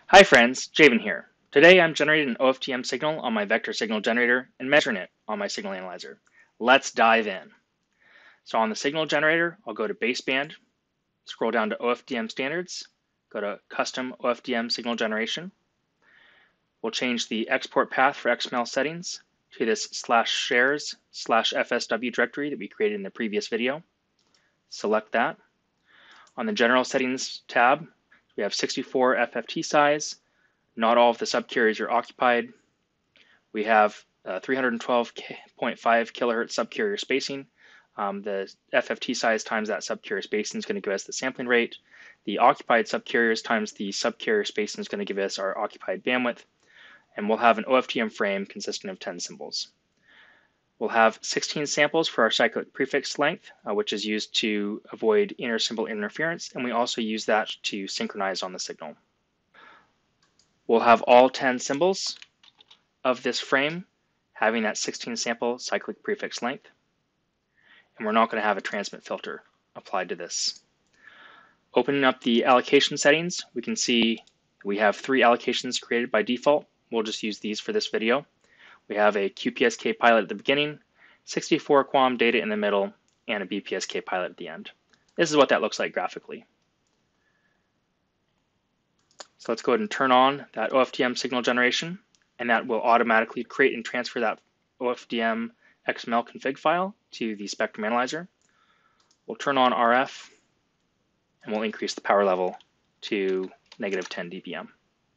Hi friends, Javen here. Today I'm generating an OFDM signal on my vector signal generator and measuring it on my signal analyzer. Let's dive in. So on the signal generator, I'll go to baseband, scroll down to OFDM standards, go to custom OFDM signal generation. We'll change the export path for XML settings to this /shares/FSW directory that we created in the previous video. Select that. On the general settings tab, we have 64 FFT size. Not all of the subcarriers are occupied. We have 312.5 kilohertz subcarrier spacing. The FFT size times that subcarrier spacing is going to give us the sampling rate. The occupied subcarriers times the subcarrier spacing is going to give us our occupied bandwidth. And we'll have an OFDM frame consisting of 10 symbols. We'll have 16 samples for our cyclic prefix length, which is used to avoid inter-symbol interference, and we also use that to synchronize on the signal. We'll have all 10 symbols of this frame having that 16 sample cyclic prefix length, and we're not going to have a transmit filter applied to this. Opening up the allocation settings, we can see we have 3 allocations created by default. We'll just use these for this video. We have a QPSK pilot at the beginning, 64 QAM data in the middle, and a BPSK pilot at the end. This is what that looks like graphically. So let's go ahead and turn on that OFDM signal generation, and that will automatically create and transfer that OFDM XML config file to the Spectrum Analyzer. We'll turn on RF, and we'll increase the power level to -10 dBm.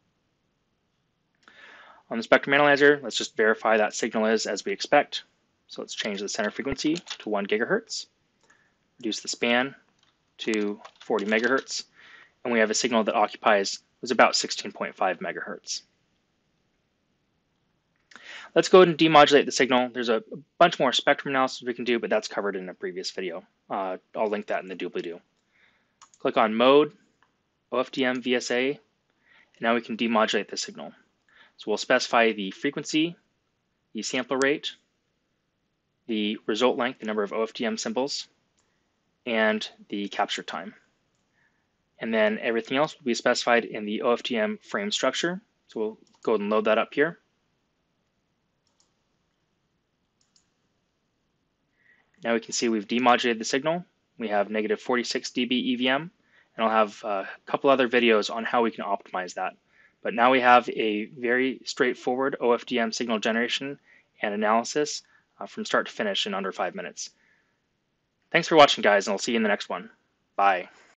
On the Spectrum Analyzer, let's just verify that signal is as we expect. So let's change the center frequency to 1 gigahertz, reduce the span to 40 megahertz, and we have a signal that occupies was about 16.5 megahertz. Let's go ahead and demodulate the signal. There's a bunch more spectrum analysis we can do, but that's covered in a previous video. I'll link that in the doobly-doo. Click on Mode, OFDM VSA, and now we can demodulate the signal. So we'll specify the frequency, the sample rate, the result length, the number of OFDM symbols, and the capture time. And then everything else will be specified in the OFDM frame structure. So we'll go ahead and load that up here. Now we can see we've demodulated the signal. We have -46 dB EVM, and I'll have a couple other videos on how we can optimize that. But now we have a very straightforward OFDM signal generation and analysis from start to finish in under 5 minutes. Thanks for watching, guys, and I'll see you in the next one. Bye.